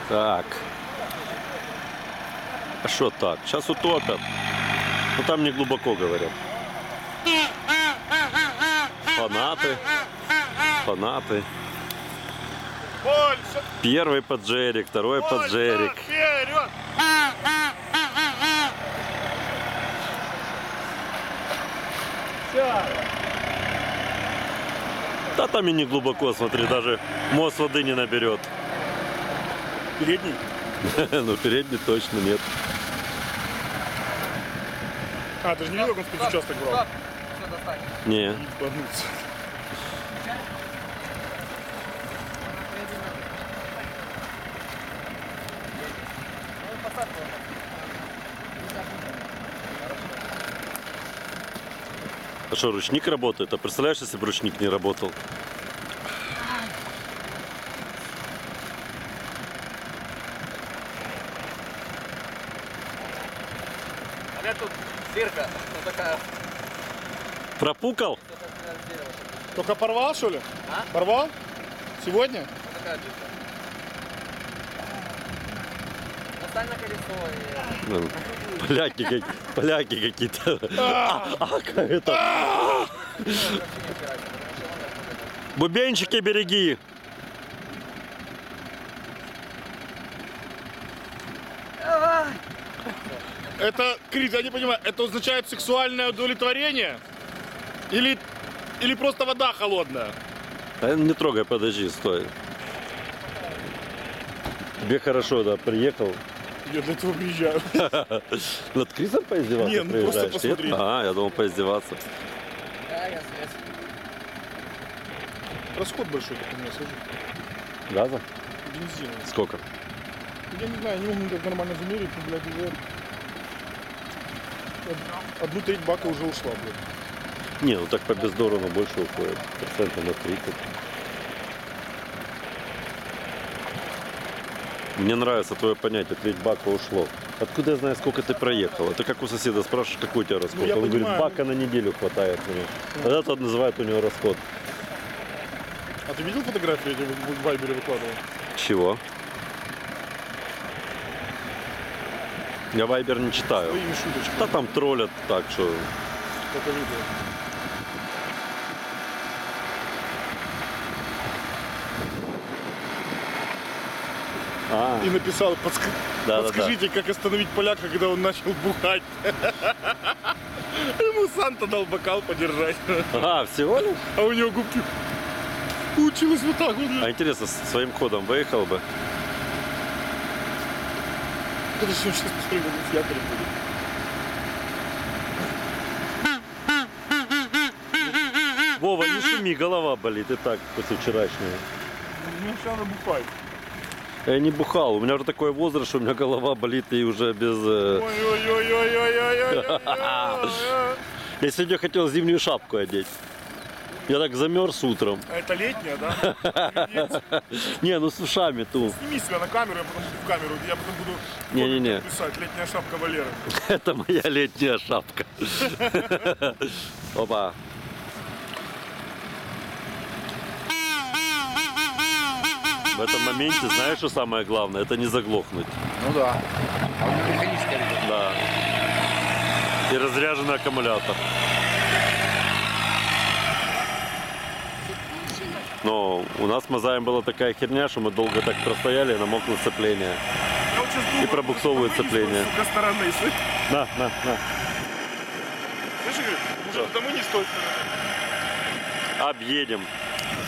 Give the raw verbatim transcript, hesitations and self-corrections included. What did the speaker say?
Так. А что так? Сейчас утопят. Ну там не глубоко, говорят. Фанаты. Фанаты. Больше. Первый поджерик, второй поджерик. Вперед! Да там и не глубоко, смотри, даже мост воды не наберет. Передний? Ну передний точно нет. А, ты же не видел, как он спецучасток брал? Не. Ебануться. А что, ручник работает? А представляешь, если бы ручник не работал? У меня тут дырка, вот такая. Пропукал? Только порвал, что ли? А? Порвал? Сегодня? Вот такая дырка. Достань на колесо и... Ну, Поляки, как- поляки какие-то. А, а, как это? Бубенчики береги. Это, Крис, я не понимаю, это означает сексуальное удовлетворение? Или, или просто вода холодная? Да не трогай, подожди, стой. Тебе хорошо, да, приехал. Я для этого приезжаю. Над Крисом поиздеваться? Не, ну просто приезжаешь, нет? посмотреть. А, я думал поиздеваться. Да, я связь. Расход большой так у меня, скажи. Газа? Бензина. Сколько? Я не знаю, не могу так нормально замерить, но, блядь, уже... Одну треть бака уже ушла, блядь. Не, ну так по бездорону больше уходит. Процентов на тридцать. Мне нравится твое понятие, треть бака ушло. Откуда я знаю, сколько ты проехал? Это как у соседа спрашиваешь, какой у тебя расход? Ну, я Он говорит, понимаю. бака на неделю хватает мне. Вот это называют у него расход. А ты видел фотографии, я в Вайбере выкладывал? Чего? Я вайбер не читаю. Своими шуточками. Да там троллят так, что... Это видео. А, И написал, «Подск- Да-да-да. подскажите, как остановить поляка, когда он начал бухать. Ему Санта дал бокал подержать. а, всего лишь? А у него губки получилось вот так вот. А интересно, с- своим ходом выехал бы? Подожди, он сейчас посмотри, как он с якорем будет. Вова, не шуми, голова болит и так после вчерашнего. Ну, сейчас надо бухать. Я не бухал, у меня уже такой возраст, что у меня голова болит и уже без... э, Ой-ой-ой-ой-ой-ой-ой-ой. Я сегодня хотел зимнюю шапку одеть. Я так замерз утром. А это летняя, да? Не, ну с ушами ту. Сними себя на камеру, я потом буду в камеру, я потом буду Не-не-не. писать летняя шапка Валеры. Это моя летняя шапка. Опа. В этом моменте, знаешь, что самое главное? Это не заглохнуть. Ну да. А у меня механическая режим. Да. И разряженный аккумулятор. Но у нас с Мазаем была такая херня, что мы долго так простояли, намокло сцепление. Я вот сейчас думаю, И пробуксовывает а мы не сцепление. с той, сука, стороны, слышь? На, на, на. Слышишь, говорит, может, это мы не с той стороны? Объедем.